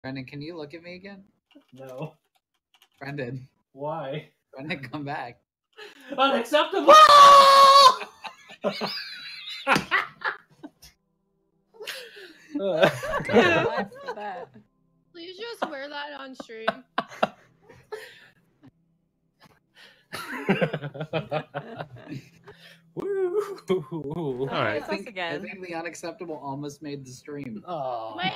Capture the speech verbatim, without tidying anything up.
Brendan, can you look at me again? No. Brendan. Why? Brendan, come back. Unacceptable! for that. Please just wear that on stream. Woo! All right. I think, again. I think the unacceptable almost made the stream. Oh. Wait,